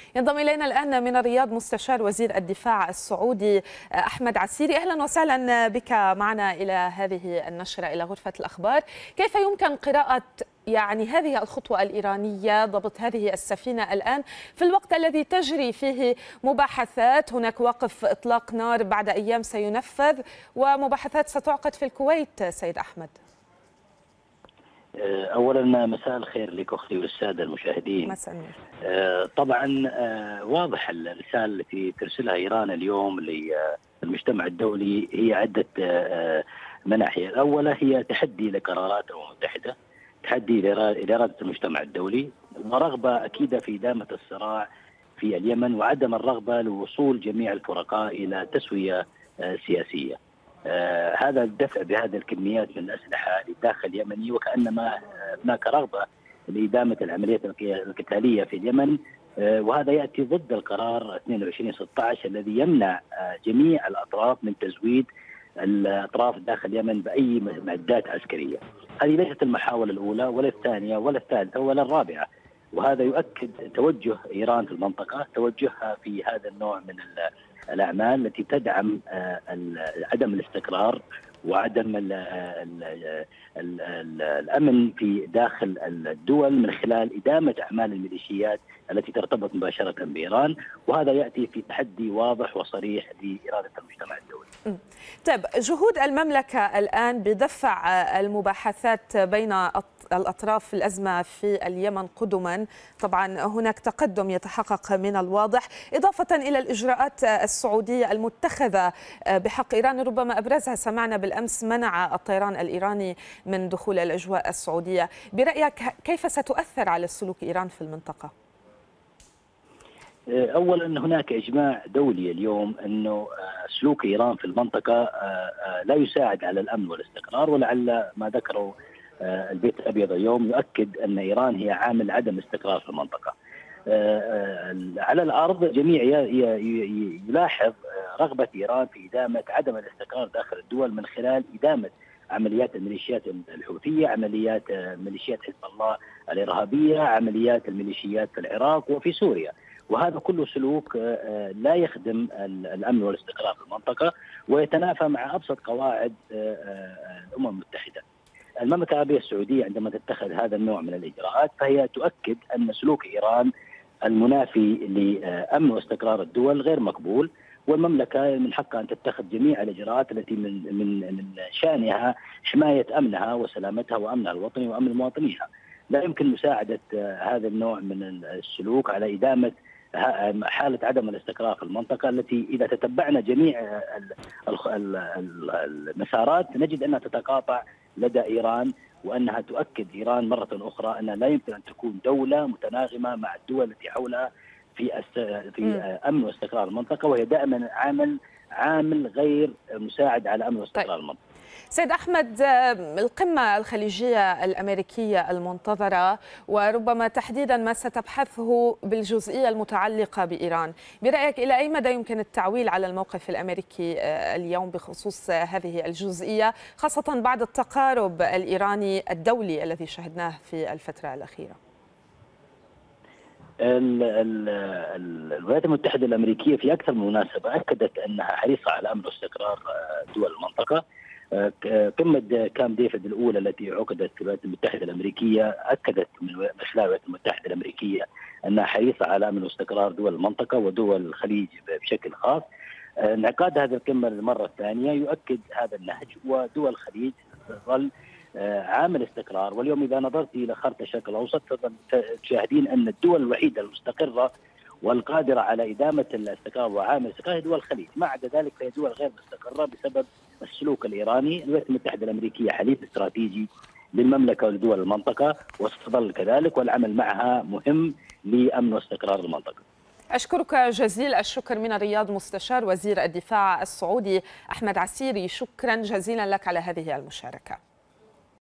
ينضم إلينا الآن من الرياض مستشار وزير الدفاع السعودي أحمد عسيري. أهلا وسهلا بك معنا إلى هذه النشرة، إلى غرفة الأخبار. كيف يمكن قراءة هذه الخطوة الإيرانية، ضبط هذه السفينة الآن في الوقت الذي تجري فيه مباحثات؟ هناك وقف إطلاق نار بعد أيام سينفذ، ومباحثات ستعقد في الكويت. سيد أحمد، أولا مساء الخير لك أختي والسادة المشاهدين. مساء النور. طبعا واضح الرسالة التي ترسلها إيران اليوم للمجتمع الدولي هي عدة مناحي. الأولى هي تحدي لقرارات الأمم المتحدة، تحدي لإرادة المجتمع الدولي، ورغبة أكيدة في إدامة الصراع في اليمن، وعدم الرغبة لوصول جميع الفرقاء إلى تسوية سياسية. هذا الدفع بهذه الكميات من الأسلحة للداخل اليمني، وكأنما هناك رغبة لإدامة العمليات القتالية في اليمن، وهذا يأتي ضد القرار 2216 الذي يمنع جميع الأطراف من تزويد الأطراف داخل اليمن بأي معدات عسكرية. هذه ليست المحاولة الأولى ولا الثانية ولا الثالثة ولا الرابعة، وهذا يؤكد توجه إيران في المنطقة، توجهها في هذا النوع من الأعمال التي تدعم عدم الاستقرار وعدم الأمن في داخل الدول من خلال إدامة أعمال الميليشيات التي ترتبط مباشرة بإيران، وهذا يأتي في تحدي واضح وصريح لإرادة المجتمع الدولي. طيب، جهود المملكة الآن بدفع المباحثات بين الأطراف في الأزمة في اليمن قدما، طبعا هناك تقدم يتحقق من الواضح، إضافة إلى الإجراءات السعودية المتخذة بحق إيران، ربما أبرزها سمعنا بالأمس منع الطيران الإيراني من دخول الأجواء السعودية. برأيك كيف ستؤثر على سلوك إيران في المنطقة؟ أولا هناك إجماع دولي اليوم أنه سلوك إيران في المنطقة لا يساعد على الأمن والاستقرار، ولعل ما ذكره البيت الأبيض اليوم يؤكد أن إيران هي عامل عدم استقرار في المنطقة. على الأرض جميع يلاحظ رغبة إيران في إدامة عدم الاستقرار داخل الدول من خلال إدامة عمليات الميليشيات الحوثية، عمليات ميليشيات حزب الله الإرهابية، عمليات الميليشيات في العراق وفي سوريا، وهذا كله سلوك لا يخدم الأمن والاستقرار في المنطقة ويتنافى مع أبسط قواعد الأمم المتحدة. المملكة العربية السعودية عندما تتخذ هذا النوع من الإجراءات فهي تؤكد أن سلوك إيران المنافي لأمن واستقرار الدول غير مقبول، والمملكة من حقها أن تتخذ جميع الإجراءات التي من شأنها حماية أمنها وسلامتها وأمنها الوطني وأمن مواطنيها. لا يمكن مساعدة هذا النوع من السلوك على إدامة حالة عدم الاستقرار في المنطقة التي إذا تتبعنا جميع المسارات نجد أنها تتقاطع لدى إيران، وأنها تؤكد إيران مرة أخرى أنها لا يمكن أن تكون دولة متناغمة مع الدول التي حولها في أمن واستقرار المنطقة، وهي دائما عامل غير مساعد على أمن واستقرار المنطقة. سيد أحمد، القمة الخليجية الأمريكية المنتظرة، وربما تحديدا ما ستبحثه بالجزئية المتعلقة بإيران، برأيك إلى أي مدى يمكن التعويل على الموقف الأمريكي اليوم بخصوص هذه الجزئية، خاصة بعد التقارب الإيراني الدولي الذي شهدناه في الفترة الأخيرة؟ الولايات المتحدة الأمريكية في أكثر من مناسبة أكدت أنها حريصة على أمن واستقرار دول المنطقة. قمة كامب ديفيد الأولى التي عقدت في الولايات المتحدة الأمريكية أكدت من خلال الولايات المتحدة الأمريكية أنها حريصة على أمن واستقرار دول المنطقة ودول الخليج بشكل خاص. انعقاد هذه القمة للمرة الثانية يؤكد هذا النهج، ودول الخليج تظل عامل استقرار. واليوم إذا نظرت إلى خارطة الشرق الأوسط تشاهدين أن الدول الوحيدة المستقرة والقادرة على إدامة الاستقرار وعامل الاستقرار هي دول الخليج، ما عدا ذلك فهي دول غير مستقرة بسبب السلوك الإيراني. الولايات المتحدة الأمريكية حليف استراتيجي للمملكة ولدول المنطقة وستظل كذلك، والعمل معها مهم لأمن واستقرار المنطقة. أشكرك جزيل الشكر من الرياض مستشار وزير الدفاع السعودي أحمد عسيري، شكرا جزيلا لك على هذه المشاركة.